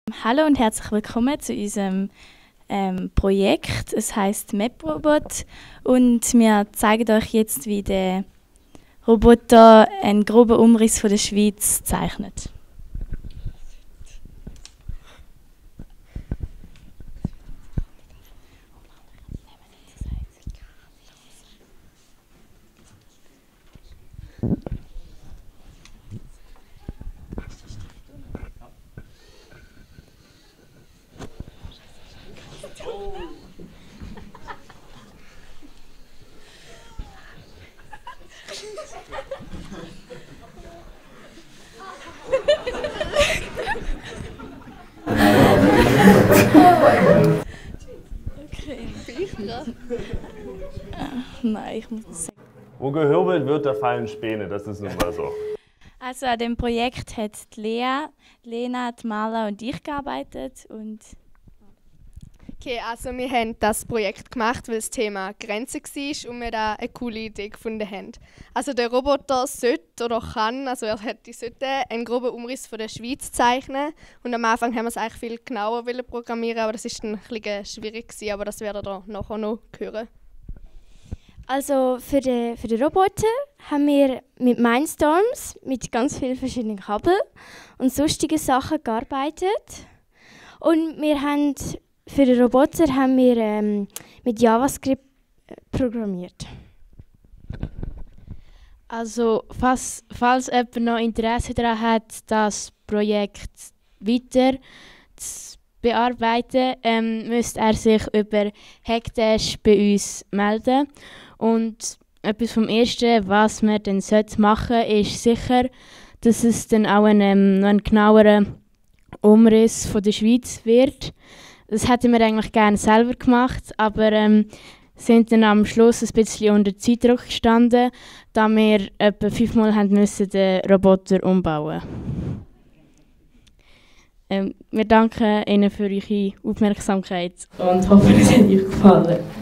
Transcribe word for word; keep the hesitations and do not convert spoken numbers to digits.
Hallo und herzlich willkommen zu unserem ähm, Projekt. Es heisst MapRobot und wir zeigen euch jetzt, wie der Roboter einen groben Umriss von der Schweiz zeichnet. Okay. Nein, ich muss das sagen. Wo gehürbelt wird, da fallen Späne, das ist nun mal so. Also an dem Projekt hat die Lea, die Lena, die Marla und ich gearbeitet. Und Okay, also wir haben das Projekt gemacht, weil das Thema Grenze war und wir da eine coole Idee gefunden haben. Also der Roboter sollte oder kann, also er hätte sollte einen groben Umriss von der Schweiz zeichnen. Und am Anfang haben wir es eigentlich viel genauer programmieren, aber das ist dann ein bisschen schwierig gewesen, aber das werdet ihr nachher noch hören. Also für den, für den Roboter haben wir mit Mindstorms, mit ganz vielen verschiedenen Kabeln und sonstigen Sachen gearbeitet. Und wir haben, für den Roboter haben wir ähm, mit JavaScript programmiert. Also falls, falls jemand noch Interesse daran hat, das Projekt weiter zu bearbeiten, ähm, müsste er sich über Hackdash bei uns melden. Und etwas vom Ersten, was man dann machen sollte, ist sicher, dass es dann auch ein, ähm, ein genauerer Umriss von der Schweiz wird. Das hätten wir eigentlich gerne selber gemacht, aber ähm, sind dann am Schluss ein bisschen unter Zeitdruck gestanden, da wir etwa fünfmal haben müssen den Roboter umbauen. Ähm, wir danken Ihnen für eure Aufmerksamkeit und hoffen, es hat euch gefallen.